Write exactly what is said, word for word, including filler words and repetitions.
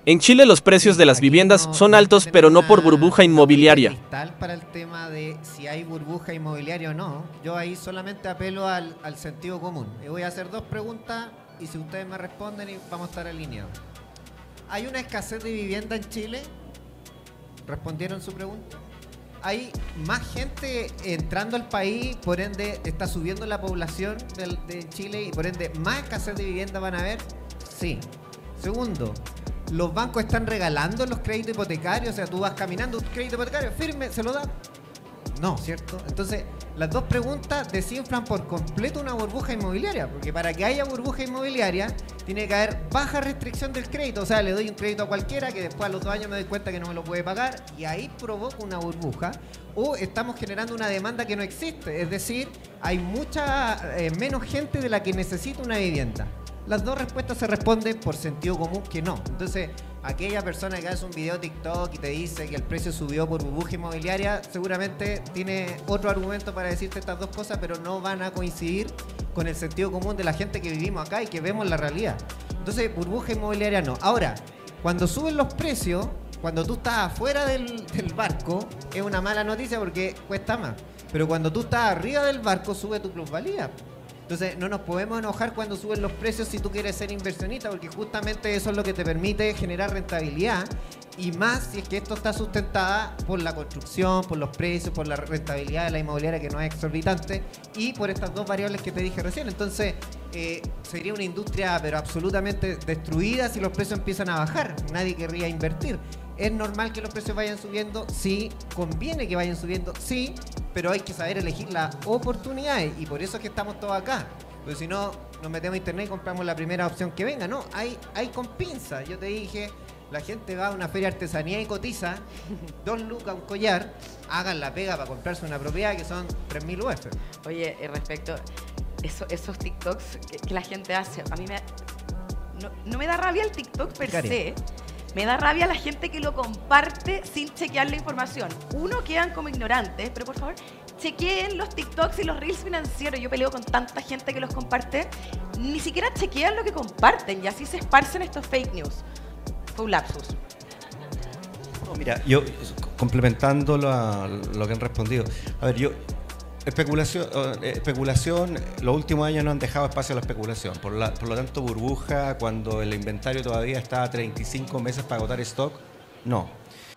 En Chile los precios de las Aquí viviendas no- son no altos, tenemos pero no por una- burbuja una inmobiliaria. bolita de cristal para el tema de si hay burbuja inmobiliaria o no. Yo ahí solamente apelo al, al sentido común. Y voy a hacer dos preguntas y si ustedes me responden y vamos a estar alineados. ¿Hay una escasez de vivienda en Chile? ¿Respondieron su pregunta? ¿Hay más gente entrando al país, por ende está subiendo la población del- de Chile y por ende más escasez de vivienda van a haber? Sí. Segundo, ¿los bancos están regalando los créditos hipotecarios? O sea, tú vas caminando, un crédito hipotecario, firme, ¿se lo dan? No, ¿cierto? Entonces, las dos preguntas desinflan por completo una burbuja inmobiliaria, porque para que haya burbuja inmobiliaria tiene que haber baja restricción del crédito, o sea, le doy un crédito a cualquiera que después a los dos años me doy cuenta que no me lo puede pagar y ahí provoca una burbuja, o estamos generando una demanda que no existe, es decir, hay mucha eh, menos gente de la que necesita una vivienda. Las dos respuestas se responden por sentido común que no. Entonces, aquella persona que hace un video TikTok y te dice que el precio subió por burbuja inmobiliaria, seguramente tiene otro argumento para decirte estas dos cosas, pero no van a coincidir con el sentido común de la gente que vivimos acá y que vemos la realidad. Entonces, burbuja inmobiliaria no. Ahora, cuando suben los precios, cuando tú estás afuera del, del barco, es una mala noticia porque cuesta más. Pero cuando tú estás arriba del barco, sube tu plusvalía. Entonces, no nos podemos enojar cuando suben los precios si tú quieres ser inversionista, porque justamente eso es lo que te permite generar rentabilidad, y más si es que esto está sustentada por la construcción, por los precios, por la rentabilidad de la inmobiliaria que no es exorbitante, y por estas dos variables que te dije recién. Entonces, eh, sería una industria pero absolutamente destruida si los precios empiezan a bajar. Nadie querría invertir. ¿Es normal que los precios vayan subiendo? Sí. ¿Conviene que vayan subiendo? Sí. Pero hay que saber elegir las oportunidades y por eso es que estamos todos acá. Porque si no, nos metemos a internet y compramos la primera opción que venga. No, hay, hay con pinza. Yo te dije, la gente va a una feria de artesanía y cotiza, dos lucas, un collar, hagan la pega para comprarse una propiedad que son tres mil U F. Oye, eh, respecto a eso, esos TikToks que, que la gente hace, a mí me... No, no me da rabia el TikTok per Cari. se, me da rabia la gente que lo comparte sin chequear la información. Uno, quedan como ignorantes, pero por favor, chequeen los TikToks y los Reels financieros. Yo peleo con tanta gente que los comparte, ni siquiera chequean lo que comparten y así se esparcen estos fake news. Fue un lapsus. No, mira, yo complementando lo, a- lo que han respondido. A ver, yo especulación, eh, especulación, los últimos años no han dejado espacio a la especulación. Por, la- por lo tanto, burbuja cuando el inventario todavía está a treinta y cinco meses para agotar stock, no.